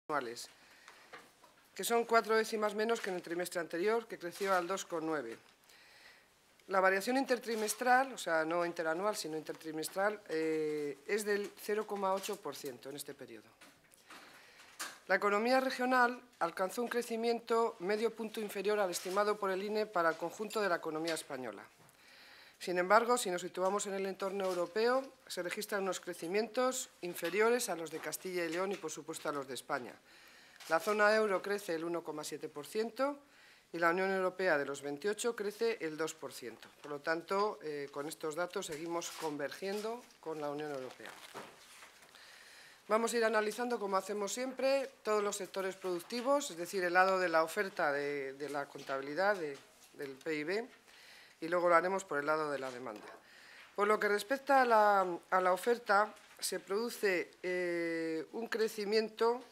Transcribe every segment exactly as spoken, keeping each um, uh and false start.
anuales, que son cuatro décimas menos que en el trimestre anterior, que creció al dos coma nueve. La variación intertrimestral, o sea, no interanual, sino intertrimestral, eh, es del cero coma ocho por ciento en este periodo. La economía regional alcanzó un crecimiento medio punto inferior al estimado por el I N E para el conjunto de la economía española. Sin embargo, si nos situamos en el entorno europeo, se registran unos crecimientos inferiores a los de Castilla y León y, por supuesto, a los de España. La zona euro crece el uno coma siete por ciento y la Unión Europea, de los veintiocho, crece el dos por ciento. Por lo tanto, eh, con estos datos seguimos convergiendo con la Unión Europea. Vamos a ir analizando, como hacemos siempre, todos los sectores productivos, es decir, el lado de la oferta de, de la contabilidad de, del P I B, y luego lo haremos por el lado de la demanda. Por lo que respecta a la, a la oferta, se produce eh, un crecimiento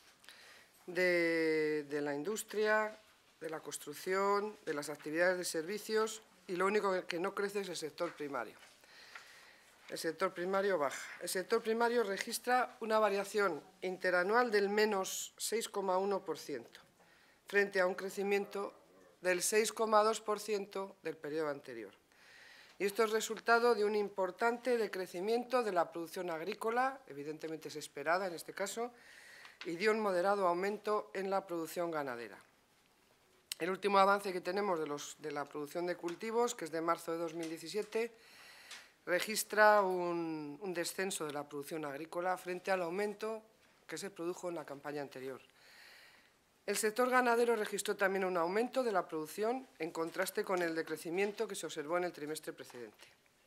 de, de la industria, de la construcción, de las actividades de servicios, y lo único que no crece es el sector primario. El sector primario baja. El sector primario registra una variación interanual del menos seis coma uno por ciento, frente a un crecimiento del seis coma dos por ciento del periodo anterior. Y esto es resultado de un importante decrecimiento de la producción agrícola, evidentemente es esperada en este caso, y de un moderado aumento en la producción ganadera. El último avance que tenemos de, los, de la producción de cultivos, que es de marzo de dos mil diecisiete, registra un, un descenso de la producción agrícola frente al aumento que se produjo en la campaña anterior. El sector ganadero registró también un aumento de la producción en contraste con el decrecimiento que se observó en el trimestre precedente.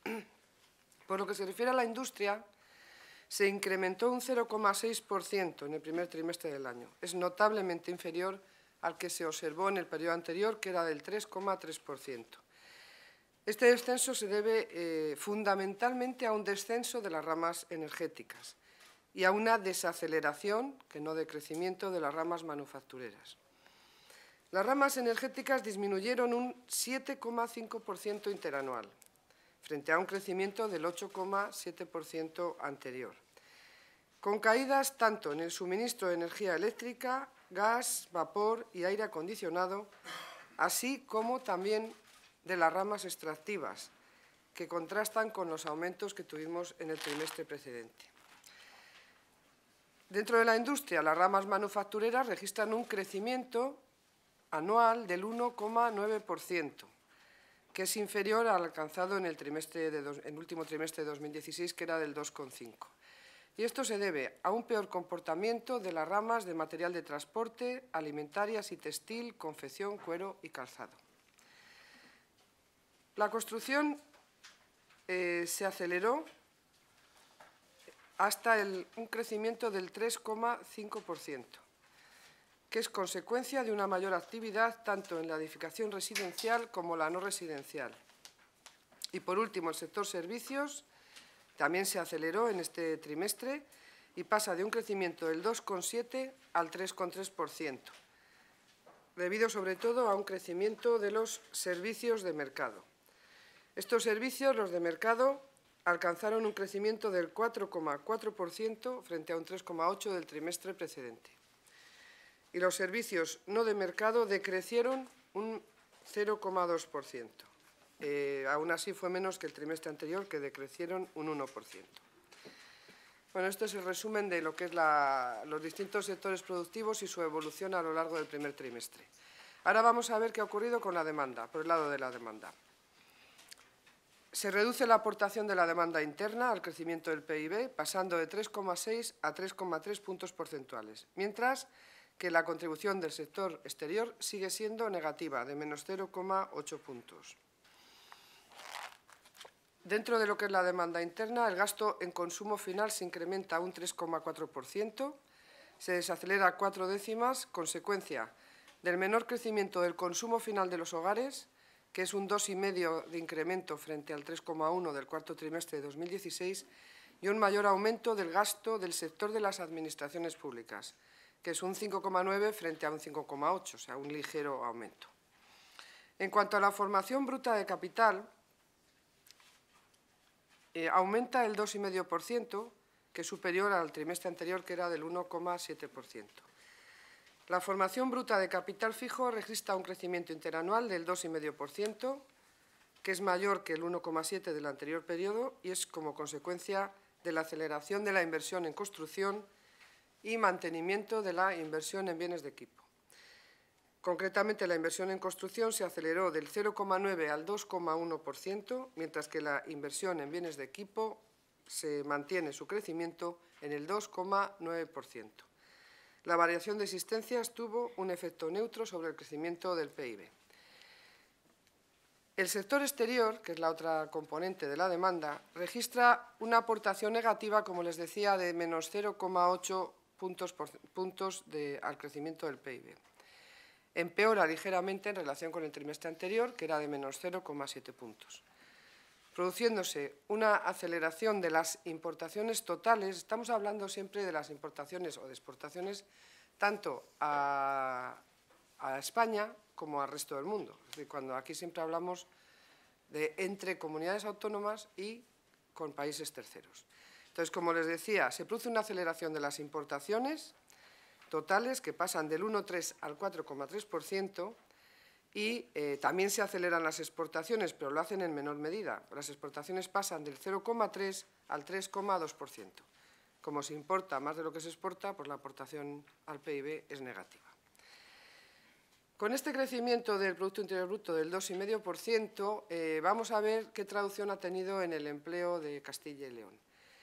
Por lo que se refiere a la industria, se incrementó un cero coma seis por ciento en el primer trimestre del año. Es notablemente inferior al que se observó en el periodo anterior, que era del tres coma tres por ciento. Este descenso se debe eh, fundamentalmente a un descenso de las ramas energéticas y a una desaceleración, que no de crecimiento, de las ramas manufactureras. Las ramas energéticas disminuyeron un siete coma cinco por ciento interanual, frente a un crecimiento del ocho coma siete por ciento anterior, con caídas tanto en el suministro de energía eléctrica, gas, vapor y aire acondicionado, así como también de las ramas extractivas, que contrastan con los aumentos que tuvimos en el trimestre precedente. Dentro de la industria, las ramas manufactureras registran un crecimiento anual del uno coma nueve por ciento, que es inferior al alcanzado en el, trimestre de dos, en el último trimestre de dos mil dieciséis, que era del dos coma cinco por ciento. Y esto se debe a un peor comportamiento de las ramas de material de transporte, alimentarias y textil, confección, cuero y calzado. La construcción eh, se aceleró hasta el, un crecimiento del tres coma cinco por ciento, que es consecuencia de una mayor actividad tanto en la edificación residencial como la no residencial. Y por último, el sector servicios también se aceleró en este trimestre y pasa de un crecimiento del dos coma siete por ciento al tres coma tres por ciento, debido sobre todo a un crecimiento de los servicios de mercado. Estos servicios, los de mercado, alcanzaron un crecimiento del cuatro coma cuatro por ciento frente a un tres coma ocho por ciento del trimestre precedente. Y los servicios no de mercado decrecieron un cero coma dos por ciento. Eh, aún así fue menos que el trimestre anterior, que decrecieron un uno por ciento. Bueno, esto es el resumen de lo que es la, los distintos sectores productivos y su evolución a lo largo del primer trimestre. Ahora vamos a ver qué ha ocurrido con la demanda, por el lado de la demanda. Se reduce la aportación de la demanda interna al crecimiento del P I B, pasando de tres coma seis a tres coma tres puntos porcentuales, mientras que la contribución del sector exterior sigue siendo negativa, de menos cero coma ocho puntos. Dentro de lo que es la demanda interna, el gasto en consumo final se incrementa un tres coma cuatro por ciento, se desacelera a cuatro décimas, consecuencia del menor crecimiento del consumo final de los hogares, que es un dos coma cinco por ciento de incremento frente al tres coma uno por ciento del cuarto trimestre de dos mil dieciséis, y un mayor aumento del gasto del sector de las administraciones públicas, que es un cinco coma nueve por ciento frente a un cinco coma ocho por ciento, o sea, un ligero aumento. En cuanto a la formación bruta de capital, eh, aumenta el dos coma cinco por ciento, que es superior al trimestre anterior, que era del uno coma siete por ciento. La formación bruta de capital fijo registra un crecimiento interanual del dos coma cinco por ciento, que es mayor que el uno coma siete por ciento del anterior periodo y es como consecuencia de la aceleración de la inversión en construcción y mantenimiento de la inversión en bienes de equipo. Concretamente, la inversión en construcción se aceleró del cero coma nueve al dos coma uno por ciento, mientras que la inversión en bienes de equipo se mantiene su crecimiento en el dos coma nueve por ciento. La variación de existencias tuvo un efecto neutro sobre el crecimiento del P I B. El sector exterior, que es la otra componente de la demanda, registra una aportación negativa, como les decía, de menos cero coma ocho puntos, por, puntos de, al crecimiento del P I B. Empeora ligeramente en relación con el trimestre anterior, que era de menos cero coma siete puntos. Produciéndose una aceleración de las importaciones totales, estamos hablando siempre de las importaciones o de exportaciones tanto a, a España como al resto del mundo. Es decir, cuando aquí siempre hablamos de entre comunidades autónomas y con países terceros. Entonces, como les decía, se produce una aceleración de las importaciones totales que pasan del uno coma tres al cuatro coma tres por ciento y eh, también se aceleran las exportaciones, pero lo hacen en menor medida. Las exportaciones pasan del cero coma tres al tres coma dos por ciento. Como se importa más de lo que se exporta, pues la aportación al P I B es negativa. Con este crecimiento del Producto Interior Bruto del dos coma cinco por ciento, eh, vamos a ver qué traducción ha tenido en el empleo de Castilla y León.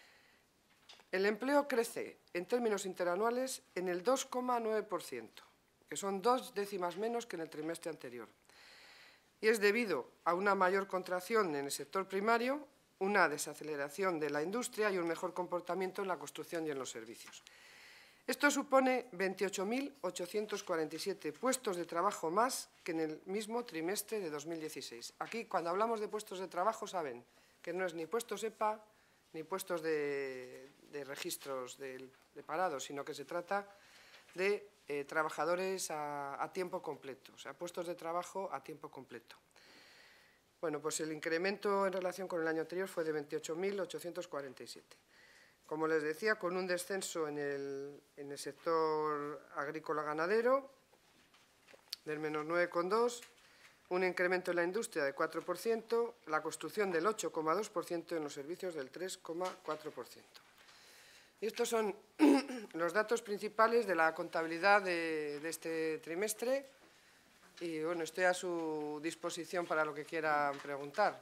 El empleo crece en términos interanuales en el dos coma nueve por ciento, que son dos décimas menos que en el trimestre anterior. Y es debido a una mayor contracción en el sector primario, una desaceleración de la industria y un mejor comportamiento en la construcción y en los servicios. Esto supone veintiocho mil ochocientos cuarenta y siete puestos de trabajo más que en el mismo trimestre de dos mil dieciséis. Aquí, cuando hablamos de puestos de trabajo, saben que no es ni puestos E P A ni puestos de, de registros de, de parados, sino que se trata de eh, trabajadores a, a tiempo completo, o sea, puestos de trabajo a tiempo completo. Bueno, pues el incremento en relación con el año anterior fue de veintiocho mil ochocientos cuarenta y siete. Como les decía, con un descenso en el, en el sector agrícola-ganadero del menos nueve coma dos por ciento, un incremento en la industria del cuatro por ciento, la construcción del ocho coma dos por ciento y en los servicios del tres coma cuatro por ciento. Y estos son los datos principales de la contabilidad de, de este trimestre y bueno, estoy a su disposición para lo que quieran preguntar.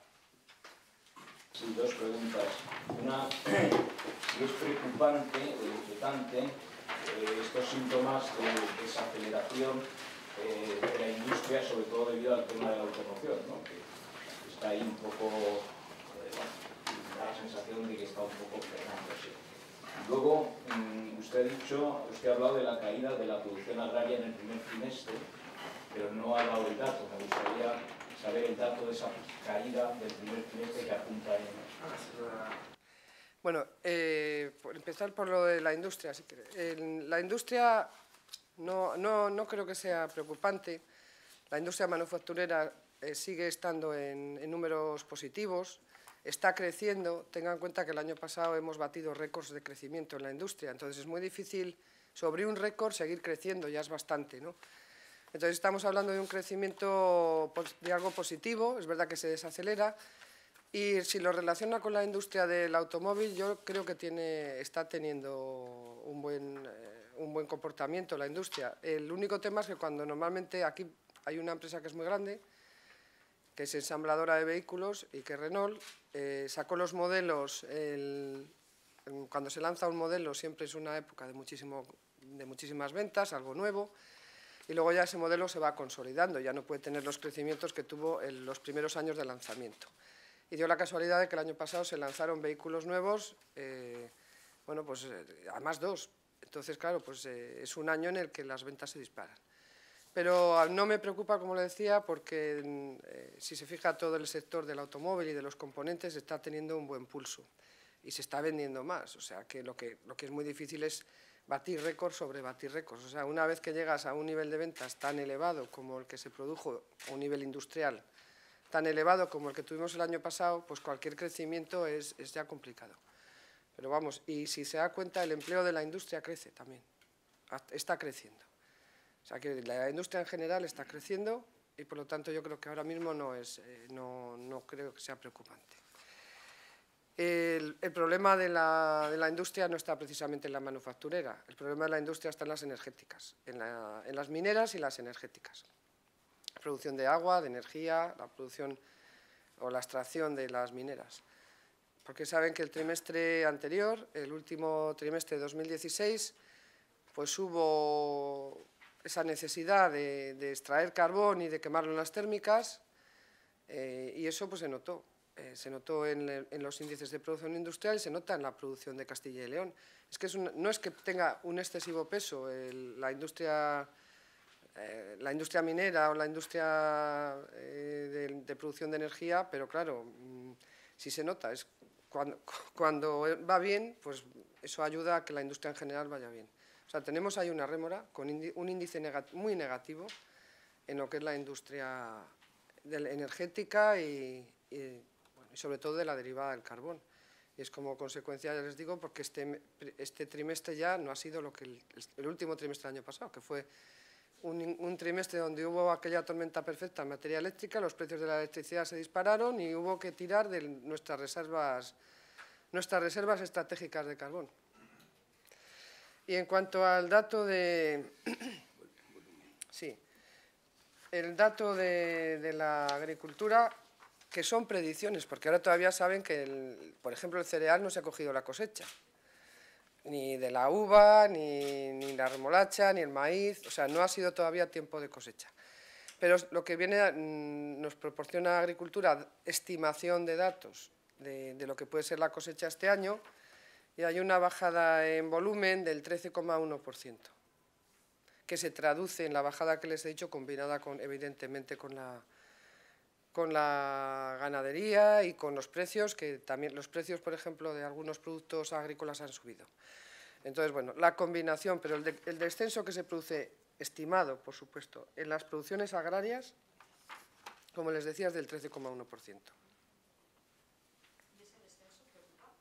Sí, dos preguntas. Una, si es preocupante o inquietante eh, estos síntomas de desaceleración eh, de la industria, sobre todo debido al tema de la automoción, ¿no? Que está ahí un poco, eh, bueno, da la sensación de que está un poco frenándose. Luego, mmm, usted ha dicho, usted ha hablado de la caída de la producción agraria en el primer trimestre, pero no ha dado el dato. Me gustaría saber el dato de esa caída del primer trimestre que apunta en... Bueno, eh, por empezar por lo de la industria, si quiere. En la industria no, no, no creo que sea preocupante. La industria manufacturera eh, sigue estando en, en números positivos, está creciendo. Tengan en cuenta que el año pasado hemos batido récords de crecimiento en la industria, entonces es muy difícil sobre un récord seguir creciendo, ya es bastante, ¿no? Entonces estamos hablando de un crecimiento de algo positivo, es verdad que se desacelera, y si lo relaciona con la industria del automóvil, yo creo que tiene, está teniendo un buen, eh, un buen comportamiento la industria. El único tema es que cuando normalmente aquí hay una empresa que es muy grande, que es ensambladora de vehículos y que Renault eh, sacó los modelos, el, cuando se lanza un modelo siempre es una época de, muchísimo, de muchísimas ventas, algo nuevo, y luego ya ese modelo se va consolidando, ya no puede tener los crecimientos que tuvo en los primeros años de lanzamiento. Y dio la casualidad de que el año pasado se lanzaron vehículos nuevos, eh, bueno, pues eh, además dos. Entonces, claro, pues eh, es un año en el que las ventas se disparan. Pero no me preocupa, como le decía, porque eh, si se fija todo el sector del automóvil y de los componentes está teniendo un buen pulso y se está vendiendo más. O sea, que lo que, lo que es muy difícil es batir récords sobre batir récords. O sea, una vez que llegas a un nivel de ventas tan elevado como el que se produjo, a un nivel industrial tan elevado como el que tuvimos el año pasado, pues cualquier crecimiento es, es ya complicado. Pero vamos, y si se da cuenta, el empleo de la industria crece también, está creciendo. O sea, que la industria en general está creciendo y, por lo tanto, yo creo que ahora mismo no, es, eh, no, no creo que sea preocupante. El, el problema de la, de la industria no está precisamente en la manufacturera. El problema de la industria está en las energéticas, en, la, en las mineras y las energéticas. La producción de agua, de energía, la producción o la extracción de las mineras. Porque saben que el trimestre anterior, el último trimestre de dos mil dieciséis, pues hubo esa necesidad de, de extraer carbón y de quemarlo en las térmicas, eh, y eso pues se notó. Eh, se notó en, en los índices de producción industrial y se nota en la producción de Castilla y León. Es que es un, no es que tenga un excesivo peso el, la, industria, eh, la industria minera o la industria eh, de, de producción de energía, pero claro, mmm, sí se nota. Es cuando, cuando va bien, pues eso ayuda a que la industria en general vaya bien. O sea, tenemos ahí una rémora con indi, un índice negat, muy negativo en lo que es la industria de la energética y, y y sobre todo de la derivada del carbón. Y es como consecuencia, ya les digo, porque este, este trimestre ya no ha sido lo que el, el último trimestre del año pasado, que fue un, un trimestre donde hubo aquella tormenta perfecta en materia eléctrica, los precios de la electricidad se dispararon y hubo que tirar de nuestras reservas, nuestras reservas estratégicas de carbón. Y en cuanto al dato de... sí, el dato de, de la agricultura, que son predicciones, porque ahora todavía saben que, el, por ejemplo, el cereal no se ha cogido la cosecha, ni de la uva, ni, ni la remolacha, ni el maíz, o sea, no ha sido todavía tiempo de cosecha. Pero lo que viene nos proporciona Agricultura estimación de datos de, de lo que puede ser la cosecha este año, y hay una bajada en volumen del trece coma uno por ciento, que se traduce en la bajada que les he dicho, combinada con, evidentemente con la... con la ganadería y con los precios, que también los precios, por ejemplo, de algunos productos agrícolas han subido. Entonces, bueno, la combinación, pero el, de, el descenso que se produce, estimado, por supuesto, en las producciones agrarias, como les decía, es del trece coma uno por ciento. ¿Y ese descenso preocupa?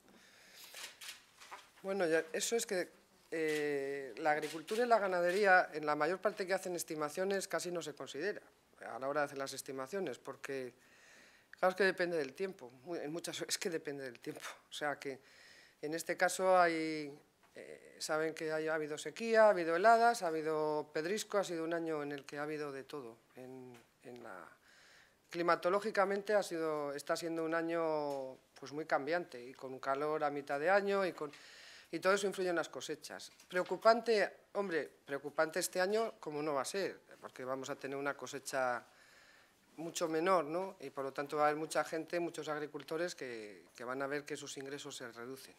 Bueno, ya, eso es que eh, la agricultura y la ganadería, en la mayor parte que hacen estimaciones, casi no se considera a la hora de hacer las estimaciones, porque claro, es que depende del tiempo, en muchas es que depende del tiempo, o sea que en este caso hay, eh, saben que hay, ha habido sequía, ha habido heladas, ha habido pedrisco, ha sido un año en el que ha habido de todo, en, en la, climatológicamente ha sido, está siendo un año pues muy cambiante, y con calor a mitad de año, y, con, y todo eso influye en las cosechas. Preocupante, hombre, preocupante este año, como no va a ser, porque vamos a tener una cosecha mucho menor, ¿no? Y por lo tanto va a haber mucha gente, muchos agricultores que, que van a ver que sus ingresos se reducen.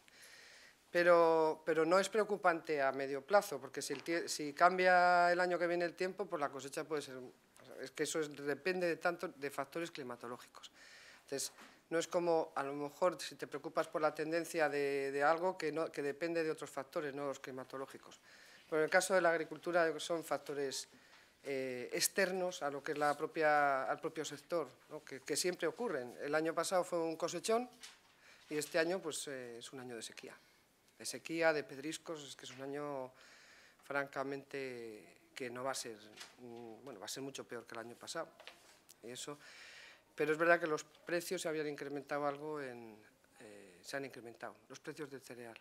Pero, pero no es preocupante a medio plazo, porque si, el, si cambia el año que viene el tiempo, pues la cosecha puede ser... Es que eso es, depende de, tanto, de factores climatológicos. Entonces, no es como, a lo mejor, si te preocupas por la tendencia de, de algo que, no, que depende de otros factores, no los climatológicos. Pero en el caso de la agricultura son factores eh, externos a lo que es la propia, al propio sector, ¿no? que, que siempre ocurren. El año pasado fue un cosechón y este año pues, eh, es un año de sequía. De sequía, de pedriscos, es que es un año francamente que no va a ser, bueno, va a ser mucho peor que el año pasado. Y eso, pero es verdad que los precios se habían incrementado algo, en, eh, se han incrementado, los precios del cereal.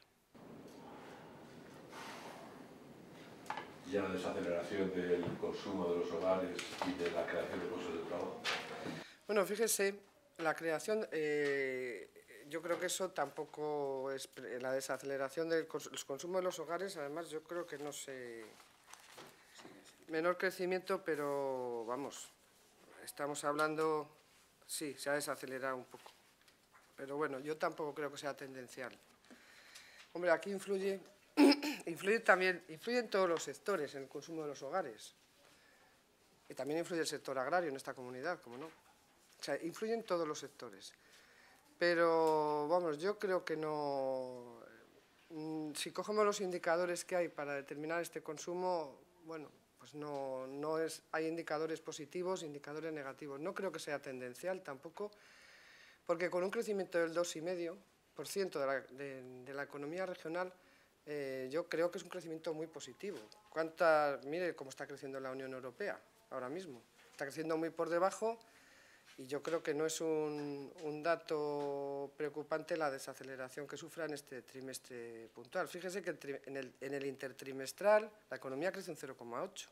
Y a la desaceleración del consumo de los hogares y de la creación de puestos de trabajo. Bueno, fíjese, la creación, eh, yo creo que eso tampoco es, la desaceleración del cons consumo de los hogares, además yo creo que no se... Menor crecimiento, pero vamos, estamos hablando, sí, se ha desacelerado un poco. Pero bueno, yo tampoco creo que sea tendencial. Hombre, aquí influye, influye también, influyen todos los sectores en el consumo de los hogares. Y también influye el sector agrario en esta comunidad, como no. O sea, influyen todos los sectores. Pero, vamos, yo creo que no... Si cogemos los indicadores que hay para determinar este consumo, bueno, pues no, no es, hay indicadores positivos, indicadores negativos. No creo que sea tendencial tampoco, porque con un crecimiento del dos coma cinco por ciento de la, de, de la economía regional, eh, yo creo que es un crecimiento muy positivo. ¿Cuánta, mire cómo está creciendo la Unión Europea ahora mismo. Está creciendo muy por debajo y yo creo que no es un, un dato preocupante la desaceleración que sufra en este trimestre puntual. Fíjese que en el, en el intertrimestral la economía crece un cero coma ocho.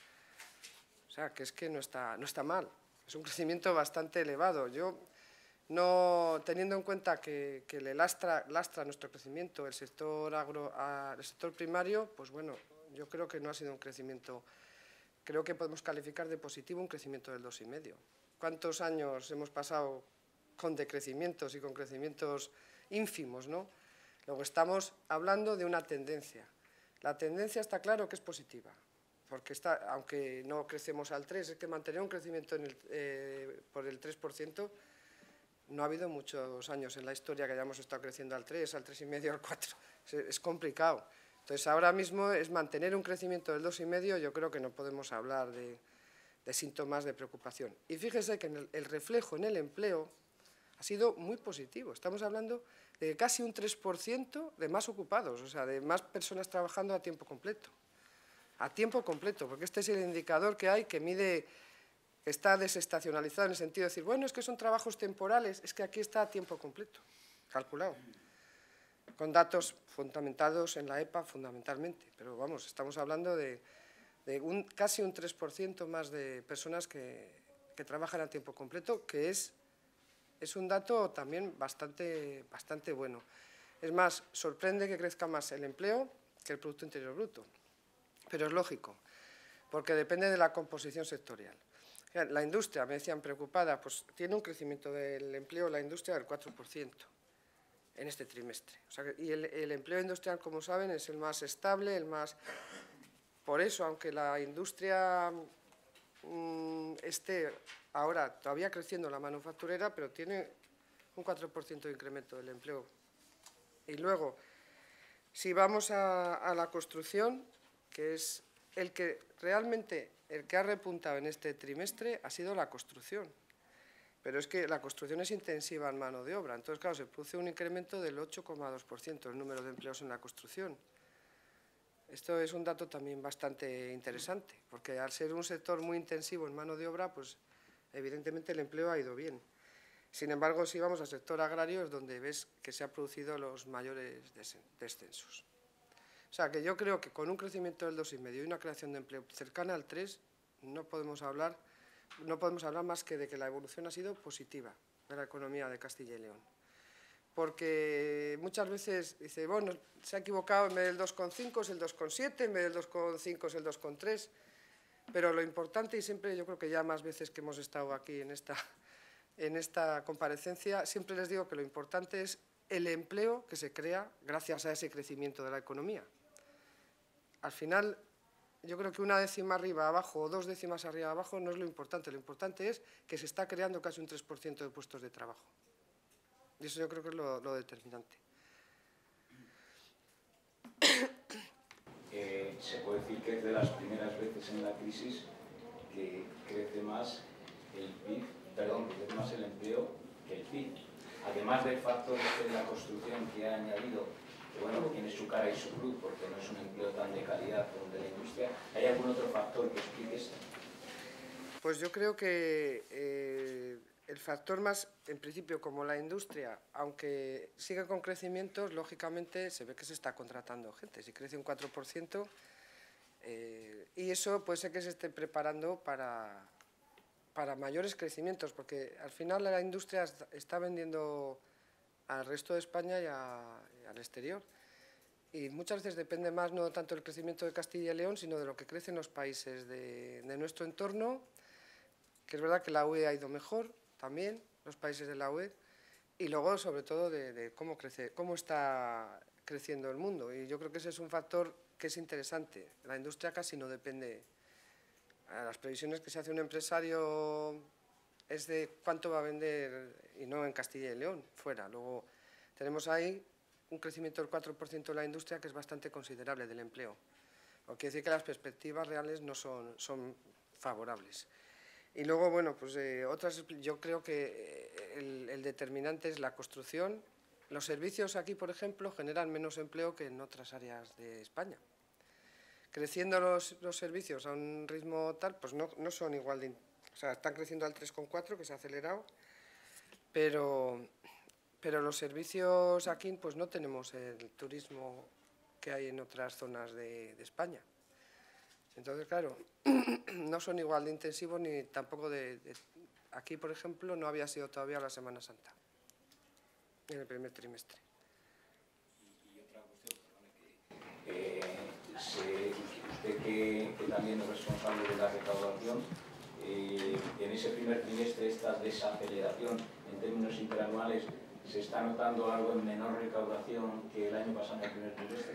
O sea, que es que no está, no está mal. Es un crecimiento bastante elevado. Yo, no, teniendo en cuenta que, que le lastra, lastra nuestro crecimiento el sector, agro, a, el sector primario, pues bueno, yo creo que no ha sido un crecimiento. Creo que podemos calificar de positivo un crecimiento del dos coma cinco. ¿Cuántos años hemos pasado con decrecimientos y con crecimientos ínfimos, ¿no? Luego estamos hablando de una tendencia. La tendencia está claro que es positiva, porque está, aunque no crecemos al tres, es que mantener un crecimiento en el, eh, por el tres por ciento, no ha habido muchos años en la historia que hayamos estado creciendo al tres, al tres coma cinco, al cuatro. Es, es complicado. Entonces, ahora mismo es mantener un crecimiento del dos coma cinco, yo creo que no podemos hablar de, de síntomas de preocupación. Y fíjese que en el, el reflejo en el empleo ha sido muy positivo. Estamos hablando de casi un tres por ciento de más ocupados, o sea, de más personas trabajando a tiempo completo. A tiempo completo, porque este es el indicador que hay que mide, que está desestacionalizado en el sentido de decir, bueno, es que son trabajos temporales, es que aquí está a tiempo completo, calculado, con datos fundamentados en la E P A fundamentalmente, pero vamos, estamos hablando de, de un, casi un tres por ciento más de personas que, que trabajan a tiempo completo, que es, es un dato también bastante, bastante bueno. Es más, sorprende que crezca más el empleo que el Producto Interior Bruto, pero es lógico, porque depende de la composición sectorial. La industria, me decían preocupada, pues tiene un crecimiento del empleo la industria del cuatro por ciento. En este trimestre. O sea, y el, el empleo industrial, como saben, es el más estable, el más... Por eso, aunque la industria mmm, esté ahora todavía creciendo la manufacturera, pero tiene un cuatro por ciento de incremento del empleo. Y luego, si vamos a, a la construcción, que es el que realmente, el que ha repuntado en este trimestre, ha sido la construcción. Pero es que la construcción es intensiva en mano de obra. Entonces, claro, se produce un incremento del ocho coma dos por ciento el número de empleos en la construcción. Esto es un dato también bastante interesante, porque al ser un sector muy intensivo en mano de obra, pues evidentemente el empleo ha ido bien. Sin embargo, si vamos al sector agrario es donde ves que se han producido los mayores descensos. O sea, que yo creo que con un crecimiento del dos coma cinco y una creación de empleo cercana al tres, no podemos hablar... no podemos hablar más que de que la evolución ha sido positiva de la economía de Castilla y León. Porque muchas veces dice, bueno, se ha equivocado, en vez del dos coma cinco es el dos coma siete, en vez del dos coma cinco es el dos coma tres, pero lo importante, y siempre yo creo que ya más veces que hemos estado aquí en esta, en esta comparecencia, siempre les digo que lo importante es el empleo que se crea gracias a ese crecimiento de la economía. Al final, yo creo que una décima arriba, abajo, o dos décimas arriba, abajo, no es lo importante. Lo importante es que se está creando casi un tres por ciento de puestos de trabajo. Y eso yo creo que es lo, lo determinante. Eh, se puede decir que es de las primeras veces en la crisis que crece más el P I B, perdón, que crece más el empleo que el P I B. Además del factor de la construcción que ha añadido, que bueno, tiene su cara y su cruz, porque no es un empleo tan de calidad como el de la industria, ¿hay algún otro factor que explique esto? Pues yo creo que eh, el factor más, en principio, como la industria, aunque siga con crecimientos, lógicamente se ve que se está contratando gente. Si crece un cuatro por ciento, eh, y eso puede ser que se esté preparando para, para mayores crecimientos, porque al final la industria está vendiendo al resto de España y, a, y al exterior. Y muchas veces depende más no tanto del crecimiento de Castilla y León, sino de lo que crecen los países de, de nuestro entorno, que es verdad que la U E ha ido mejor también, los países de la U E, y luego sobre todo de, de cómo, crece, cómo está creciendo el mundo. Y yo creo que ese es un factor que es interesante. La industria casi no depende. A las previsiones que se hace un empresario es de cuánto va a vender, y no en Castilla y León, fuera. Luego tenemos ahí un crecimiento del cuatro por ciento de la industria que es bastante considerable del empleo. Lo que quiere decir que las perspectivas reales no son, son favorables. Y luego, bueno, pues eh, otras, yo creo que el, el determinante es la construcción, los servicios aquí, por ejemplo, generan menos empleo que en otras áreas de España. Creciendo los, los servicios a un ritmo tal, pues no, no son igual de... O sea, están creciendo al tres coma cuatro, que se ha acelerado, pero, pero los servicios aquí pues no tenemos el turismo que hay en otras zonas de, de España. Entonces, claro, no son igual de intensivos ni tampoco de, de... Aquí, por ejemplo, no había sido todavía la Semana Santa, en el primer trimestre. Y, y otra cuestión, perdone, que eh, se, usted que, que también es responsable de la recaudación, eh, en ese primer trimestre esta desaceleración en términos interanuales, ¿se está notando algo en menor recaudación que el año pasado en el primer trimestre?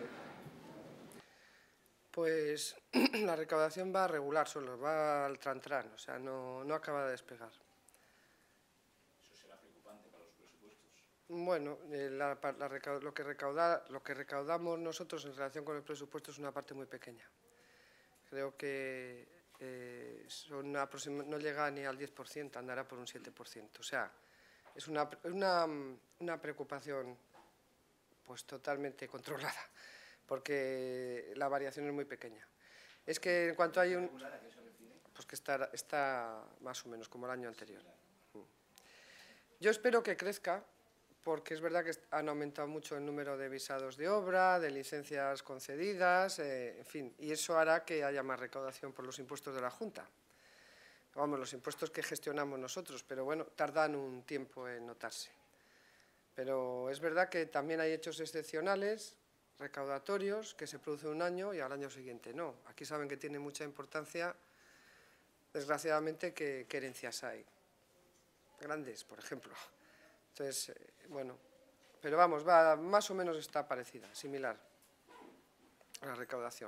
Pues la recaudación va a regular solo, va al tran-tran, o sea, no, no acaba de despegar. ¿Eso será preocupante para los presupuestos? Bueno, eh, la, la recau, lo, que recauda, lo que recaudamos nosotros en relación con el presupuesto es una parte muy pequeña. Creo que eh, son no llega ni al diez por ciento, andará por un siete por ciento. O sea, es una, una, una preocupación pues totalmente controlada, porque la variación es muy pequeña. Es que en cuanto hay un... Pues que está, está más o menos como el año anterior. Yo espero que crezca, porque es verdad que han aumentado mucho el número de visados de obra, de licencias concedidas, eh, en fin, y eso hará que haya más recaudación por los impuestos de la Junta. Vamos, los impuestos que gestionamos nosotros, pero bueno, tardan un tiempo en notarse. Pero es verdad que también hay hechos excepcionales, recaudatorios, que se producen un año y al año siguiente no. Aquí saben que tiene mucha importancia, desgraciadamente, que, que herencias hay. Grandes, por ejemplo. Entonces, eh, bueno, pero vamos, va, más o menos está parecida, similar a la recaudación.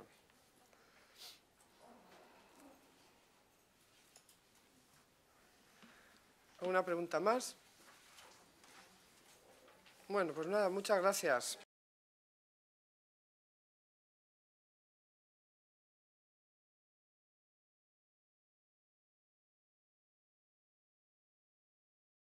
¿Alguna pregunta más? Bueno, pues nada, muchas gracias.